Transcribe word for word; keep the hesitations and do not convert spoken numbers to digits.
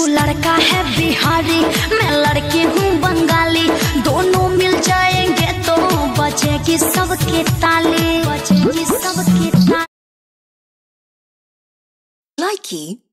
लड़का है बिहारी, मैं लड़की हूँ बंगाली, दोनों मिल जाएंगे तो बजेगी सबकी ताली, बजेगी सबकी ताली। Likey